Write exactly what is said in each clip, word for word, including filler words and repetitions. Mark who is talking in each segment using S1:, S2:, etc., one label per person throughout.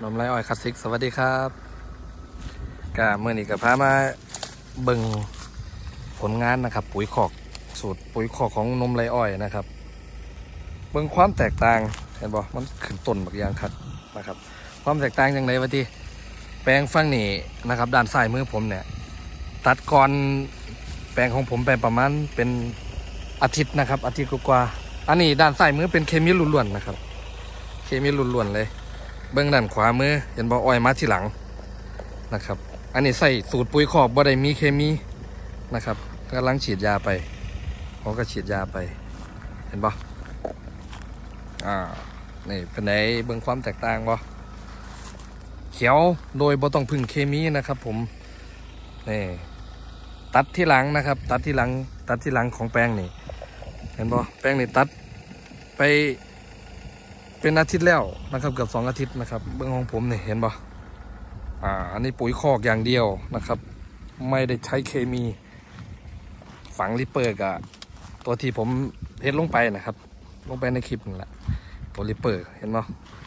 S1: นมไรอ้อยคลาสสิกสวัสดีครับกะเมื่อนี้กับพามาเบิ่งผลงานนะครับปุ๋ยคอกสูตรปุ๋ยคอกของนมไรอ้อยนะครับเบิ่งความแตกต่างเห็นบ่มันขึ้นต้นบางอย่างครับนะครับความแตกต่างอย่างไรวะที่แปลงฝั่งนี้นะครับด้านซ้ายมือผมเนี่ยตัดก่อนแปลงของผมไปประมาณเป็นอาทิตย์นะครับอาทิตย์กว่าอันนี้ด้านซ้ายมือเป็นเคมีล้วนๆนะครับเคมีล้วนๆเลยเบื้องด้านขวามือเห็นบ่อ้อยมาทีหลังนะครับอันนี้ใส่สูตรปุ๋ยคอกบ่ได้มีเคมีนะครับกำลังฉีดยาไปเขาก็ฉีดยาไปเห็นบ่อ่านี่เป็นไงเบื้องความแตกต่างบ่เขียวโดยบ่ต้องพึ่งเคมีนะครับผมนี่ตัดที่หลังนะครับตัดที่หลังตัดที่หลังของแปลงนี่เห็นบ่แปลงนี่ตัดไปเป็นอาทิตย์แล้วนะครับเกือบสองอาทิตย์นะครับเบื้องของผมนี่เห็นบ่อ่าอันนี้ปุ๋ยคอกอย่างเดียวนะครับไม่ได้ใช้เคมีฝังลิปเปอร์กับตัวที่ผมเทลงไปนะครับลงไปในคลิปนั่นแหละตัวลิปเปอร์เห็นบ่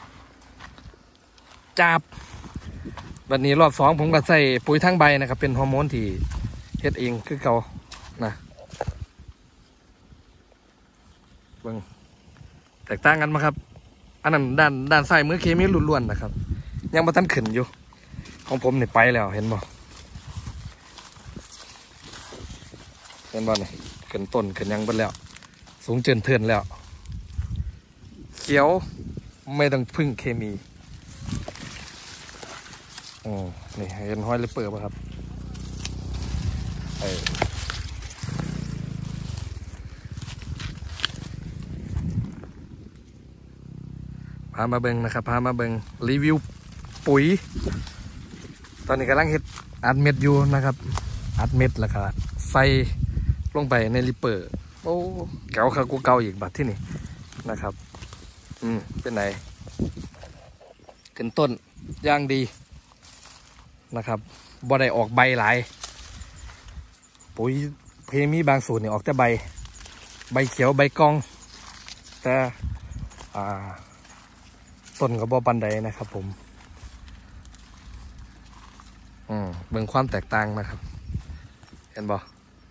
S1: จับวันนี้รอบสองผมก็ใส่ปุ๋ยทั้งใบนะครับเป็นฮอร์โมนที่เฮ็ดเองคือเก่านะเบิ่งแตกต่างกันมั้ยครับอันนั้นด้านด้านซ้ายมือเคมีล้วนๆนะครับยังบ่ทันขึ้นอยู่ของผมนี่ไปแล้วเห็นบ่เห็นบ่นี่ขึ้นต้นขึ้นยังเบิดแล้วสูงเจินเทินแล้วเขียวไม่ต้องพึ่งเคมีอ๋อนี่เห็นห้อยลิปเปอร์ป่ะครับไอพามาเบิงนะครับพามาเบิงรีวิวปุ๋ยตอนนี้กำลังเฮ็ดอัดเม็ดอยู่นะครับอัดเม็ดแล้วก็ใส่ลงไปในลิปเปอร์โอ้เก่าค่ะกูเก่าอีกบัดที่นี่นะครับอืมเป็นไหนขึ้นต้นย่างดีนะครับบ่ได้ออกใบหลายปุ๋ยเคมีบางสูตรเนี่ยออกแต่ใบใบเขียวใบกองแต่อ่าต้นกับบ่ปันใดนะครับผมอืมเบิ่งความแตกต่างนะครับเห็นบ่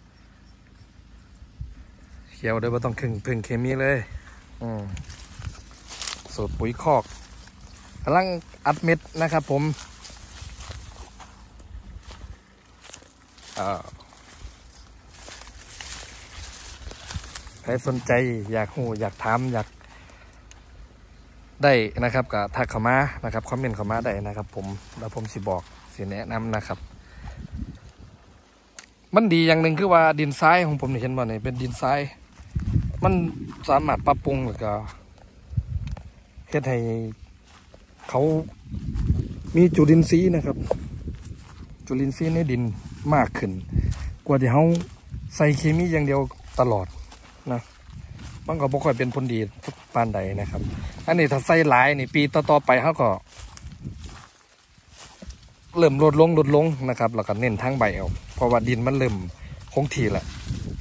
S1: เขียวโดยบ่ต้องพึ่งพึ่งเคมีเลยอืมสูตรปุ๋ยคอกกำลังอัดเม็ดนะครับผมอ่าใครสนใจอยากหูอยากถามอยากได้นะครับก็ทักเข้ามานะครับคอมเมนต์เข้ามาได้นะครับผมแล้วผมสิบอกสิแนะนำนะครับมันดีอย่างหนึ่งคือว่าดินทรายของผมเห็นว่าเนี่ยเป็นดินทรายมันสามารถปรับปรุงแล้วก็เฮ็ดให้เขามีจุลินทรีย์นะครับจุลินทรีย์ในดินมากขึ้นกว่าที่เขาใส่เคมีอย่างเดียวตลอดนะมันก็บ่ค่อยเป็นผลดีปานใดนะครับอันนี้ถ้าใส่หลายนี่ปีต่อๆไปเขาก็เริ่มลดลงลดลงนะครับแล้วก็เน้นทั้งใบเอาเพราะว่าดินมันเริ่มคงที่แหละ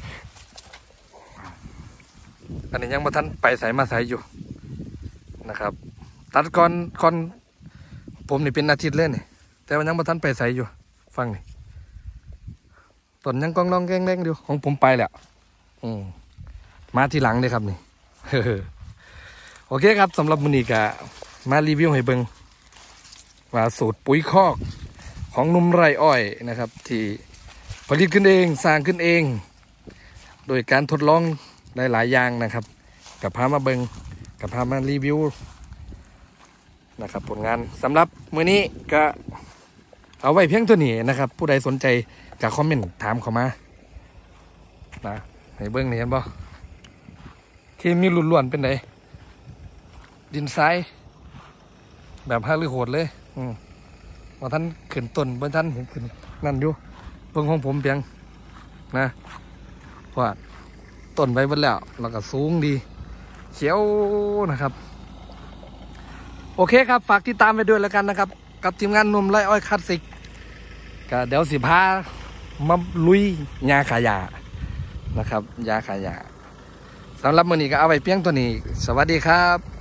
S1: อันนี้ยังบ่ทันไปใส่มาใส่อยู่นะครับตัดก่อนก่อนผมนี่เป็นอาทิตย์เลยนี่แต่ว่ายังบ่ทันไปใส่อยู่ฟังนี่ต้นยังกองรองแกงแดงอยู่ของผมไปแล้วอืมมาทีหลังเลยครับนี่ โอเคครับสำหรับมื้อนี้ก็มารีวิวให้เบิ่งว่าสูตรปุ๋ยคอกของนุ่มไร่อ้อยนะครับที่ผลิตขึ้นเองสร้างขึ้นเองโดยการทดลองหลายๆอย่างนะครับกับพามาเบิ่งกับพามารีวิวนะครับผลงานสำหรับมื้อนี้ก็เอาไว้เพียงเท่านี้นะครับผู้ใดสนใจก็คอมเมนต์ถามเข้ามานะให้เบิ่งนี่เห็นบ่เคมีล้วนๆเป็นไงดินทรายแบบห้าลือโหดเลยอืมว่าท่านขึ้นต้นว่าท่านเห็นขึ้นนั่นอยู่เบิ่งของผมเพียงนะว่าต้นไว้บนแล้วแล้วก็สูงดีเขียวนะครับโอเคครับฝากติดตามไปด้วยแล้วกันนะครับกับทีมงานนมไร่อ้อยคลาสสิกก็เดี๋ยวสิพามาลุยยาขายานะครับยาขายาสำหรับมื้อนี้ก็เอาไว้เพียงตัวนี้สวัสดีครับ